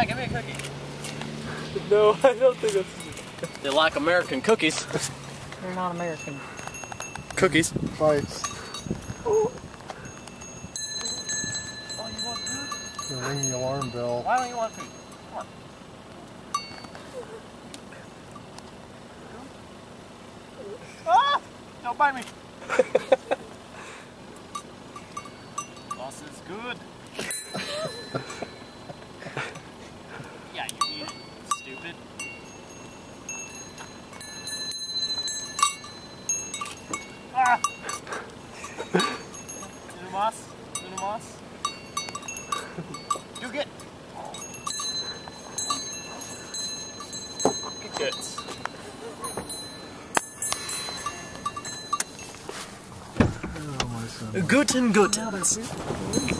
give me a cookie. No, I don't think that's... They like American cookies. They're not American. Cookies. Bites. Oh, you want food? You're ringing the alarm bell. Why don't you want food? Come on. Ah! Don't bite me. Boss is good. Yeah, you eat it, stupid. Ah! Moss? Moss? You get. Good. Oh, my son. Guten.